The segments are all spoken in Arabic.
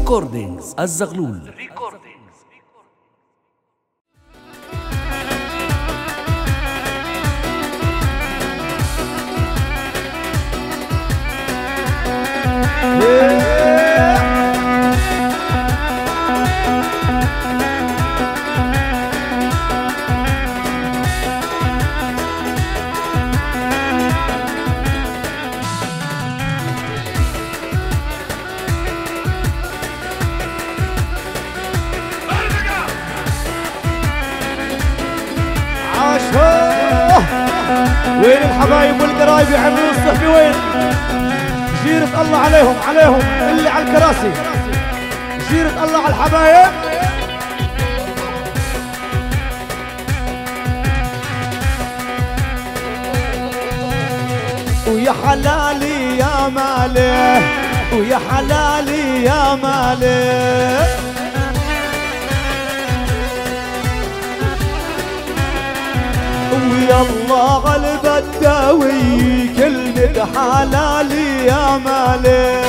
ريكوردينجز الزغلول. وين الحبايب والقرايب يحملوا الصحبي؟ وين جيرة الله عليهم اللي على الكراسي، جيرة الله على الحبايب. ويا حلالي يا مالي، ويا حلالي يا مالي، ويا الله غلبتاوي كلمة حلالي يا مالي.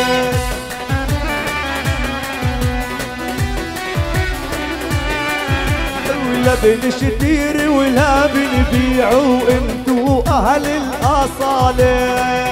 ولا بنشتري ولا بنبيع وانتو اهل الاصالة.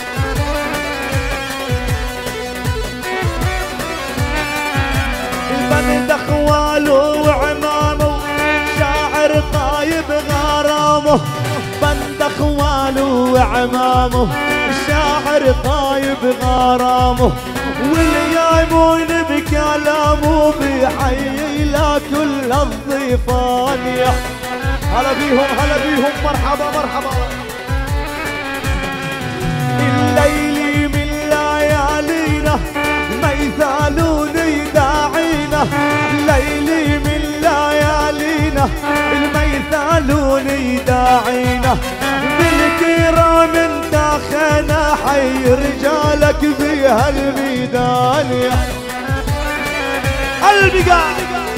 البند اخواله وعمامه شاعر طايب غرامه، بند اخواله وعمامه الشاعر طايب غرامه، واللي يايمون بكلامه بيحيي لكل الضيفان. هلا بيهم هلا بيهم، مرحبا مرحبا. الليل من ليالينا ما يثالوني داعينا، الليل من ليالينا ما يثالوني داعينا، بالكرام انت خنا حي رجالك في هالميدان. قلبي قاعد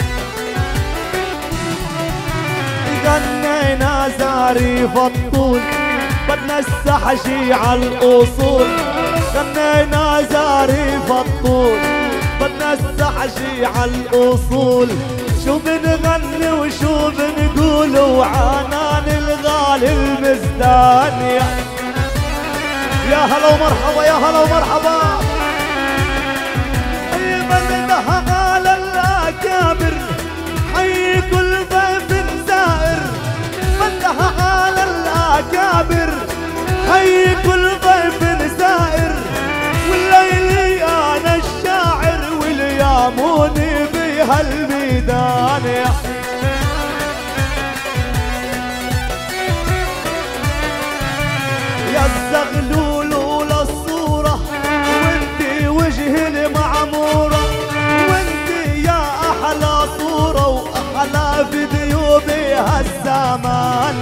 غنينا زاري فطول، بدنا السحشي على الاصول. غنينا زاري فطول، بدنا السحشي على الاصول. شو بنغني وشو بنقول وعنان الغالي المزدان. يا هلا ومرحبا يا هلا ومرحبا. بدها على الاكابر حي كل ضيف زائر، بدها على الاكابر حي كل ضيف زائر. والليل انا الشاعر والياموني بهالميدان. يا الزغلول وللصورة وانتي وجه المعمورة، وانتي يا احلى صورة واحلى فيديو بهالزمان.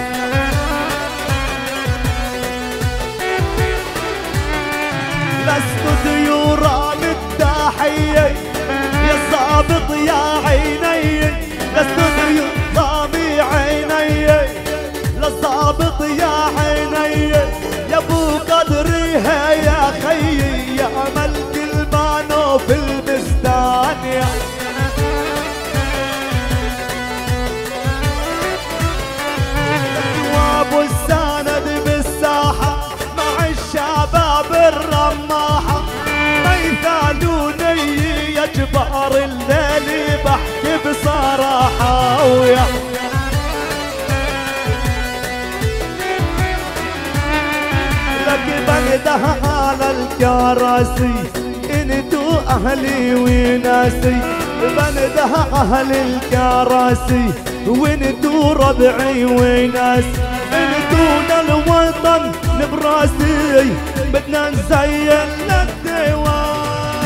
لست ديوران التحية يا الضابط يا عيني، لست ضامي عيني للضابط يا عيني. يا ابو قدري يا خيي يا ملك المانو في البستان. وابو السند بالساحة مع الشباب الرماحة، ما يثالوني يا جبار الليل بحكي بصراحة. ويا لك بندها على الكراسي انتو اهلي وناسي، بندها اهل الكراسي وانتو ربعي وناس. انتو للوطن نبراسي بدنا نزين للديوان.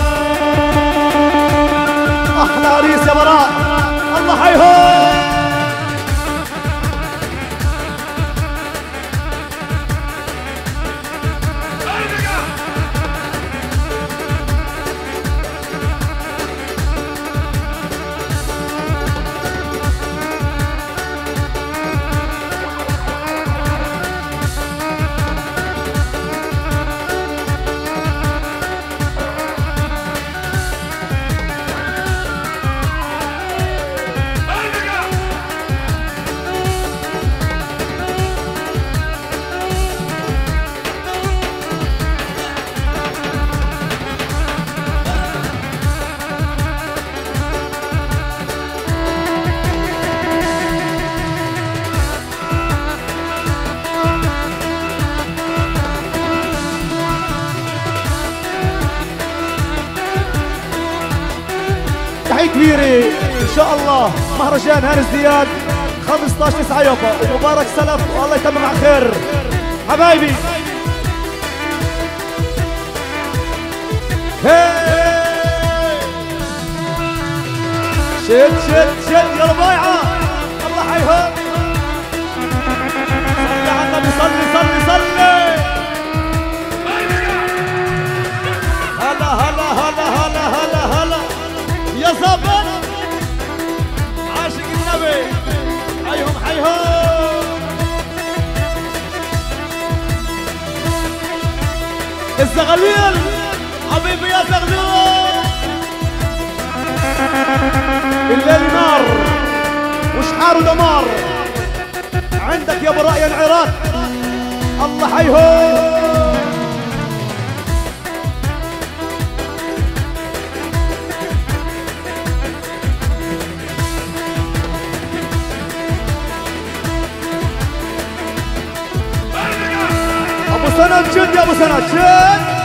احلى عريس يا براء الله حيهم. تحية كبيرة إن شاء الله مهرجان هاني الزياد 15/9 يابا، ومبارك سلف والله يتمم على خير حبايبي. شد شد شد يا ربايعة الله حيهم. صلي على النبي صلي صلي صلي. هلا هلا هلا هلا هلا هلا يا زبط عاشق النبي. حيهم حيهم الزغلول حبيبي يا زغلول. الليل نار وشحار ودمار عندك يا ابو رأي العراق الله حيهم. ابو سند جد يا ابو سند جد.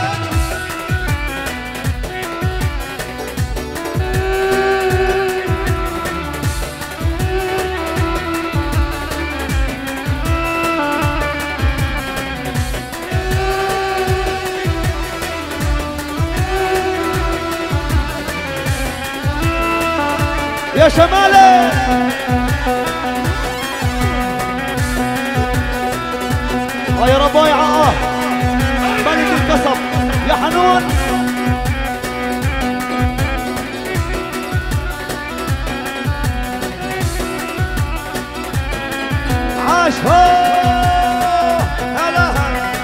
يا شمالي يا ربايعة ملك القصب يا حنون. عاش هو هلا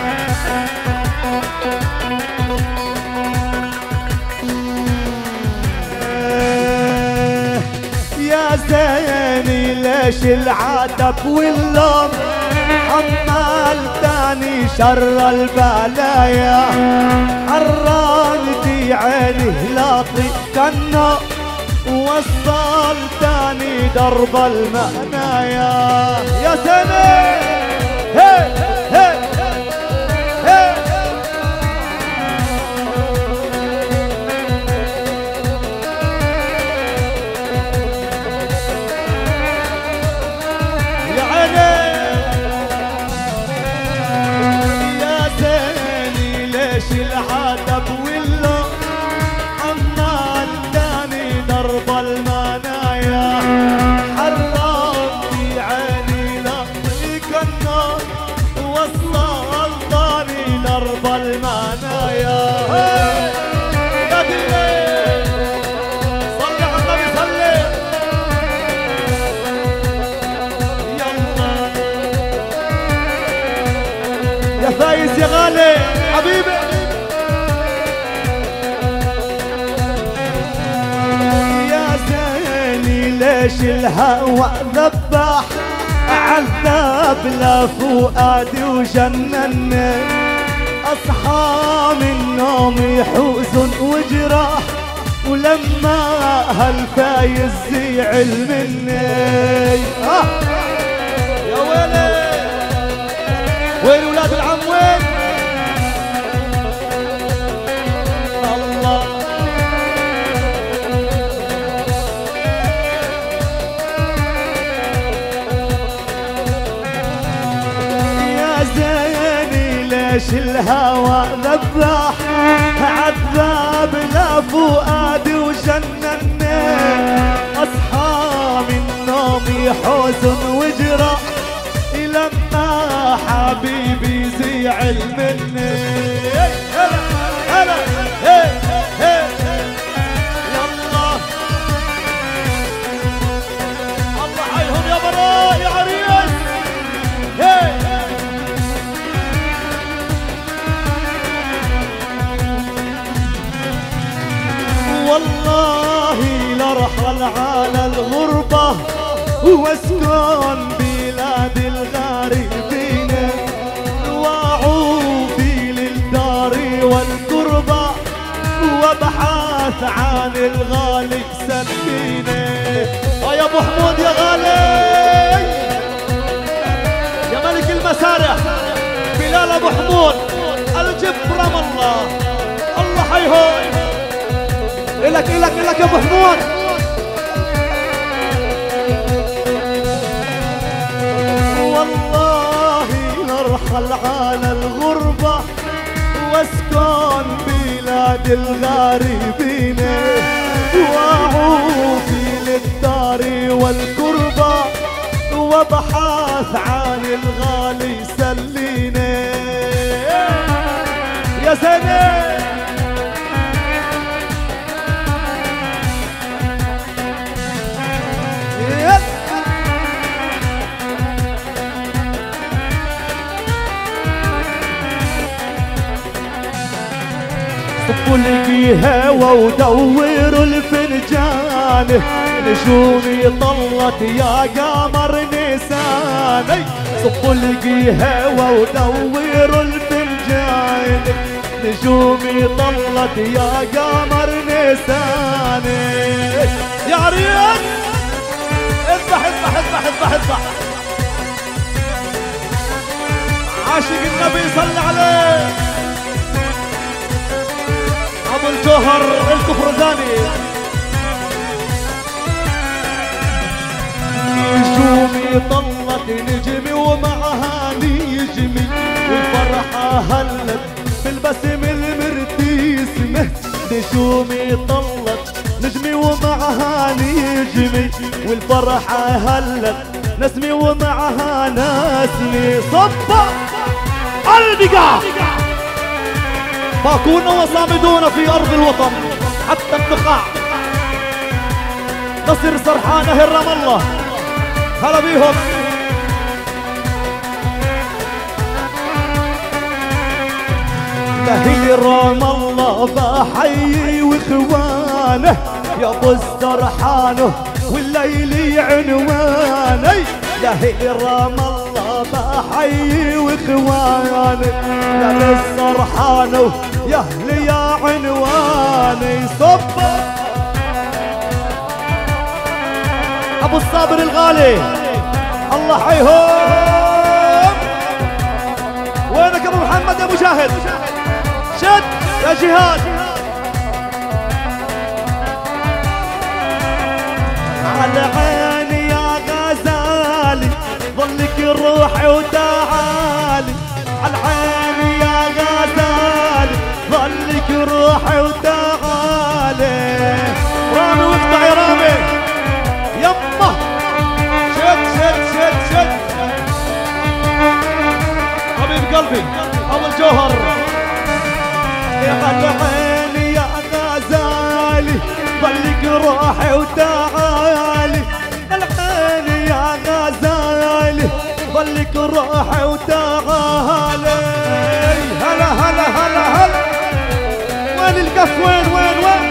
يا زيني ليش العتب واللوم حملتني شر البلايا. حرمتي عيني هلاطي كنا وصلتني درب المنايا. يا زيني هي هي هي يا عيني العتب واللوم حملتني درب المنايا. حرمتي عيني لطيك النار وصلتني درب المنايا. يا دلي صلي على النبي صلي يلا يا فايز يا غالي حبيبي. ليش الهوى ذبح عذاب لفؤادي وجنني. اصحى من نومي حزن وجراح ولما هالفايز زعل مني. يا ويلي وين ولاد العم وين الله. ليش الهوى ذبح عذاب لفؤادي وجنني. اصحى من نومي حزن وجراح لما حبيبي زعل مني. هلا هلا هي هي يلا الله حيهم يا براء يا عريس. هي والله لرحل على الغربة واسكن بلاد الغاربين. واعوفي للدار والقربة وابحث عن الغالي سكينة. يا ابو حمود يا غالي يا ملك المسارح بلال ابو حمود الجبرم الله الله حيهم. إلك يا ابو حمود وارحل على الغربة واسكن بلاد الغاربين، واعوفي للدار والكربة وابحث عن الغالي سليني يا زينب. صبوا لقيها ودوروا الفنجان، نجومي طلت يا قمر نيساني. صبوا لقيها ودوروا الفنجان، نجومي طلت يا قمر نيساني. يا عريان اذبح اذبح اذبح اذبح اذبح. عاشق النبي صلى عليه ابو الجوهر الكفرداني. نجومي طلت نجمي ومعها نجمي، والفرحة هلت بالبسم المرتسمة. نجومي طلت نجمي ومعها نجمي، والفرحة هلت نسمي ومعها نسمي. صبا البقاع باقون وصامدون في أرض الوطن حتى النخاع. نصر سرحانة هرم الله هلا بيهم. لهي رام الله بحيي واخوانه، يا ابو السرحانه والليل عنواني. لهي رام الله بحيي واخوانه، يا ابو السرحانه يا اهلي يا عنواني. صبا ابو الصابر الغالي الله حيهم. وينك ابو محمد يا مجاهد؟ شد يا جهاد. على عيني يا غزالي ظلك روحي وتعالي. على عيني يا غزالي ظلك روحي وتعالي. رامي واقطع يا رامي يمه. شد شد شد شد حبيب قلبي ابو الجوهر. يا على عيني يا غزالي ظلك روحي وتعالي. على عيني يا غزالي ظلك روحي وتعالي. هلا هلا هلا هلا. وين القف؟ وين وين وين؟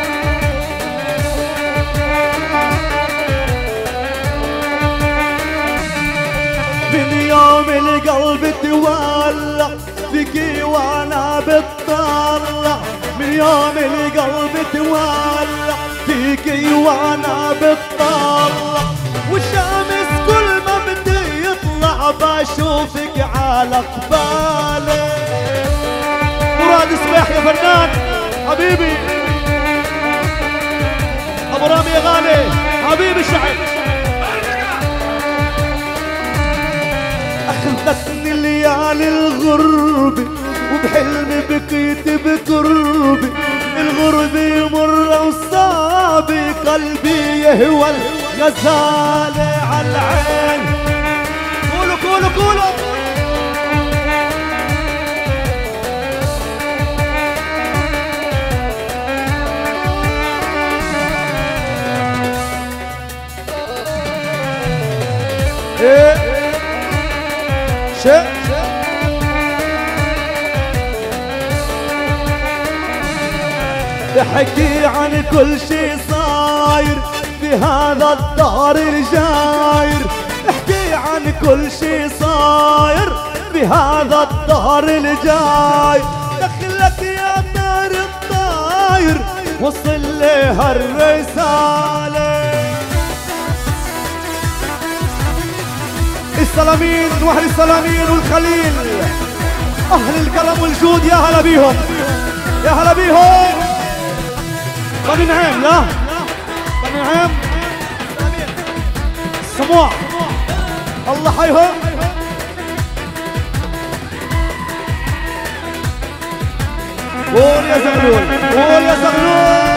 من يوم القلب تولع فيكي وانا بتطلع. من يوم القلب تولع فيكي وانا بتطلع. والشمس كل ما بدي يطلع بشوفك على قبالي. مراد صبيح يا فنان حبيبي ابو رامي يا غالي حبيبي الشعب. اخذتني ليالي الغربة وبحلمي بكيت بقربي. الغربة مرة وصعبة قلبي يهوى الغزالة على العين. قولوا قولوا قولوا. ايه شيء احكي عن كل شي صاير في هذا الدار الجاير. احكي عن كل شي صاير في هذا الدار الجاير. دخلت يا دار الطاير وصل لها الرسالة. السلامين واهل السلامين والخليل اهل الكرم والجود يا هلا بيهم يا هلا بيهم. بني نعيم لا بني نعيم السموع الله حيهم. قول يا زغلول، قول يا زغلول.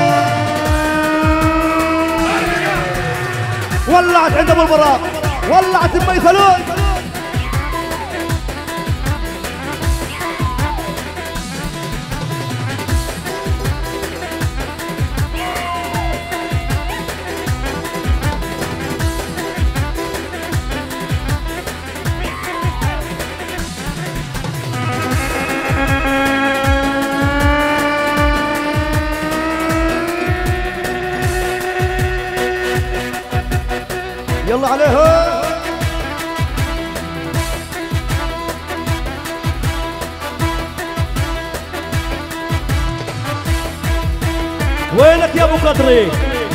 ولعت عند ابو البراق، ولعت بميثلون. يلا عليها. وينك يا ابو قدري؟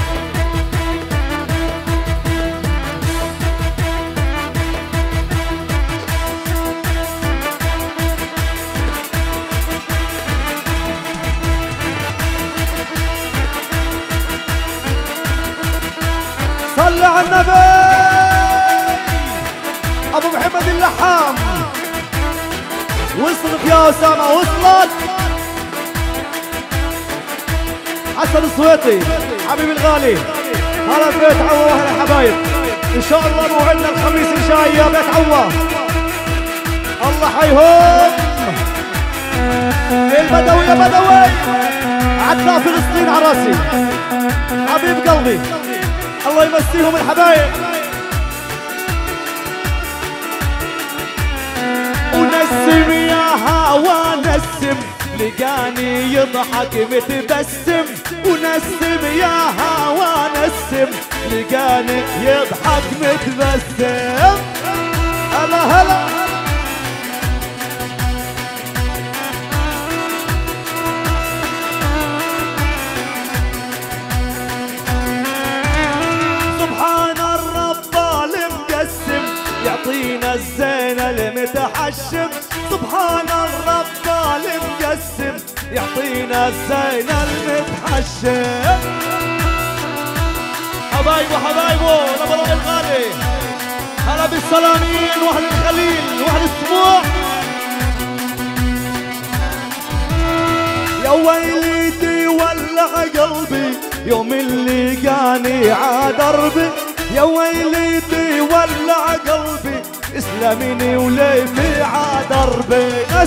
صل على النبي. ابو محمد اللحام وصلت يا اسامه، وصلت. حسن الصويتي حبيبي الغالي، هلا بيت عوا واهل الحبايب. ان شاء الله موعدنا الخميس الجاي يا بيت عوا. الله حيهم البدوي يا بدوي، عدنا فلسطين على راسي حبيب قلبي، الله يمسيهم الحبايب. ونسم يا هوا نسم، لقاني يضحك متبسم. ونسم يا هوا نسم، لقاني يضحك متبسم. هلا هلا. سبحان الرب المقسم، يعطينا الزين المتحشم. سبحان الرب المقسم، يعطينا الزين المتحشم. حبايبو حبايبو الابراج الغالي، هلا بالسلامين واهل الخليل واهل السموح. يا ويلي ولع قلبي يوم اللي لقاني عادربي. يا ويلي ولع قلبي اسلميني وليفي عادربي.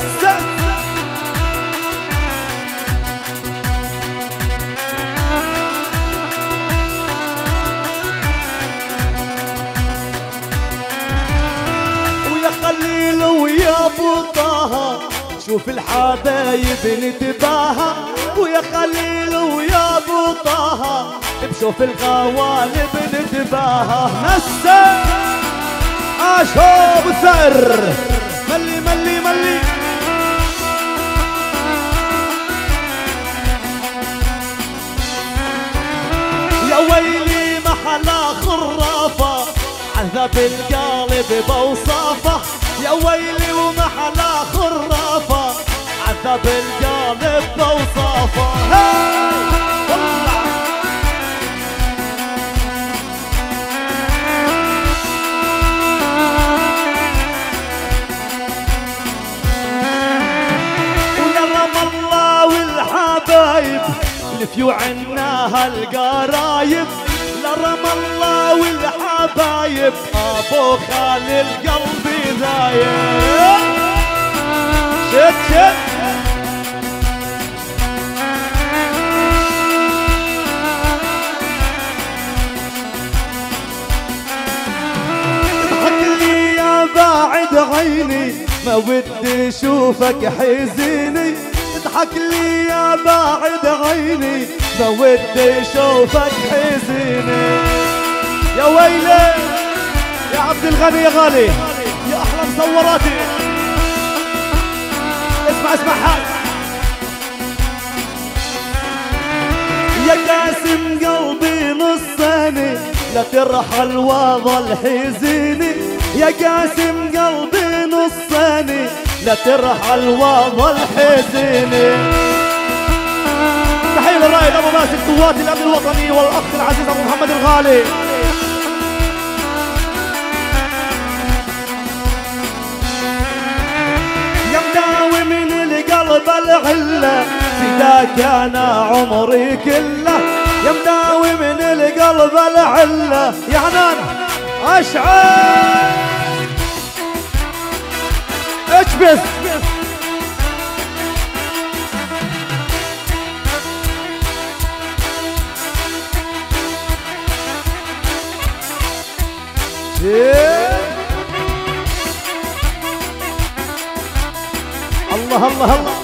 ويا خليل ويا ابو طه، شوف الحبايب نتباهى. ويا خليل ويا ابو طه، بشوف الغوالب نتباهى. نسى عاشوب الثأر، ملي ملي ملي. يا ويلي محلى خرافة، عذاب القلب بوصافه. يا ويلي ومحلى خرافة، عذاب القلب بوصافه. والحبايب لفيو عناها القرايب. لرم الله والحبايب، ابو خالي قلبي ذايب. شت شت اضحك لي يا باعد عيني، ما ودي اشوفك حزيني. اضحك لي يا باعد عيني، ما ودي اشوفك حزيني. يا ويلي يا عبد الغني يا غالي، يا احلى مصوراتي. اسمع اسمع حال. يا قاسم قلبي نصاني، لا ترحل وظل حزيني. يا قاسم قلبي نصاني، لا ترحل وظل حزيني. تحية للرائد ابو ماسك قوات الامن الوطني والاخ العزيز ابو محمد الغالي. يا مداوي من القلب العله، فداك انا عمري كله يا مداوي من القلب العله يا حنان اشعل اكبس الله الله الله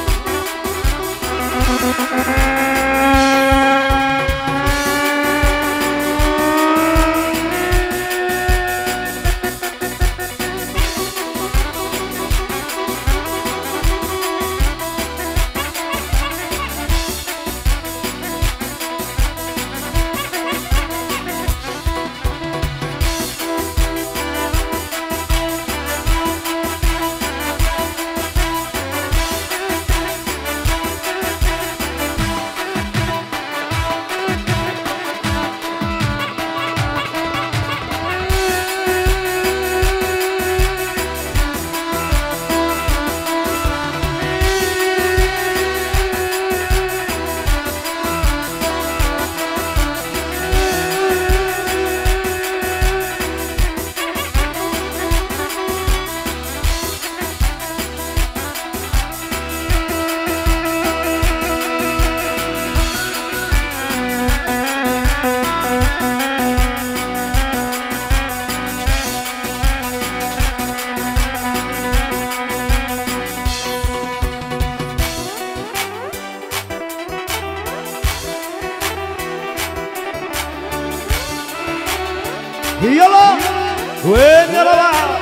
يلا وين يا ربع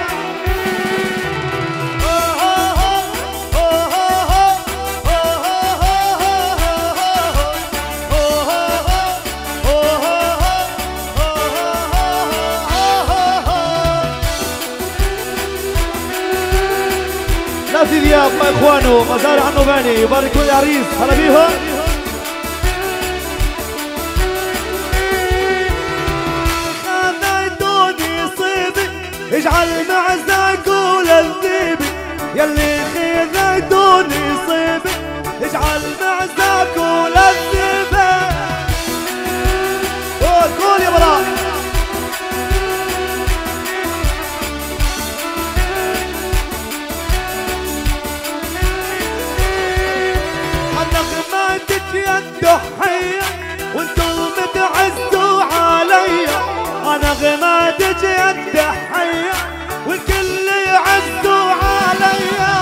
لا في غياب مع اخوانه مزارع النوباني يباركوا العريس هلا بيهم اجعل معزك ولذيبي يلي خذيتوني صيبي اجعل معزك ولذيبي قول يا براء نغماتك يا الضحية وانتم متعزوا عليا نغماتك يا الضحية والكل يعزوا عليا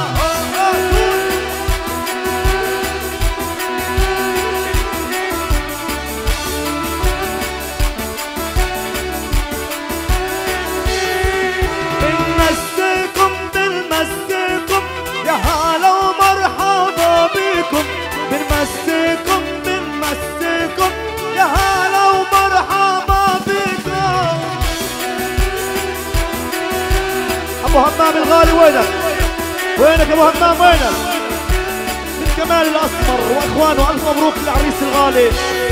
بنمسيكم بنمسيكم يا هلا ومرحبا بيكم بنمسيكم بنمسيكم يا هلا ومرحبا بيكم ابو همام الغالي وينك؟ وينك ابو همام وينك؟ من كمال الاسمر واخوانه الف مبروك للعريس الغالي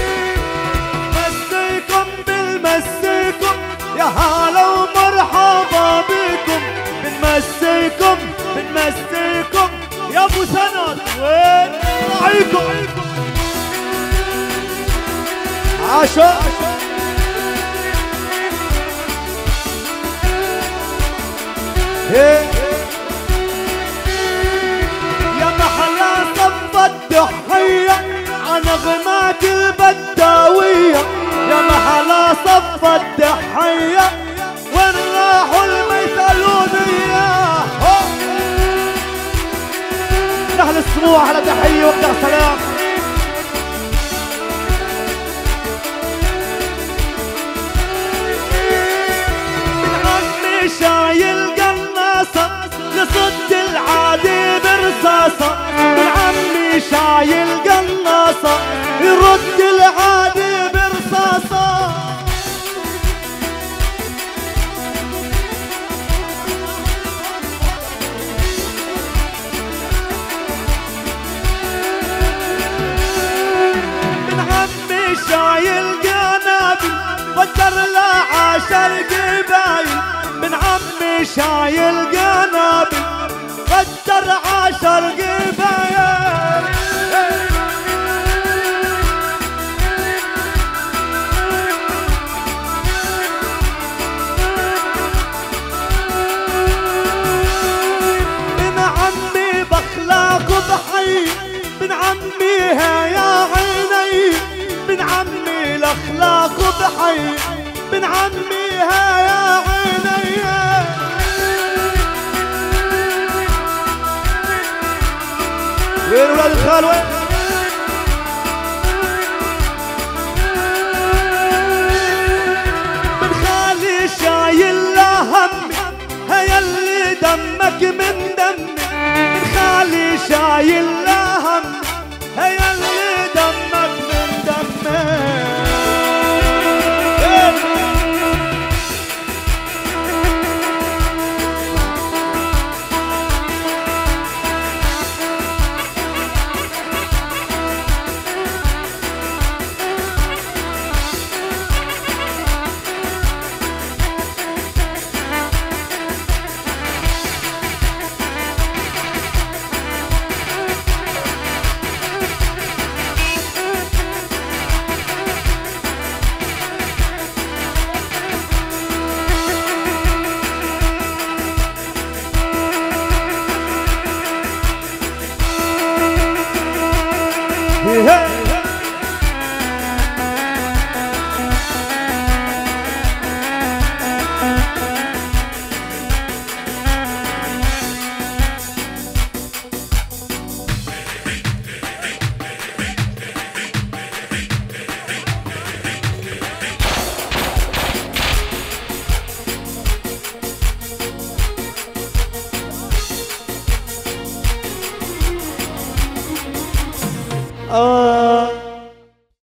مسيكم بالمسيكم يا هلا ومرحبا بكم بنمسيكم بنمسيكم يا ابو سند وين راعيكم عاشا يا محلى صف الضحية نغمات البداوية يا محلى صف الضحية وين راحوا الميثالونية نحن السموع على تحية وابدأ سلام من عمي شايل قناصة لصد العادي برصاصة من عمي شايل قناصة يرد العادي برصاصة من عمي شايل قنابل فجر له 10 قبايل من عمي شايل قنابل قدر 10 قبايل فيها يا عيني. وين ولاد الخال وين؟ من خالي شايل همي هيا اللي دمك من دمي. من خالي شايل همي هيا اللي دمك من دمي.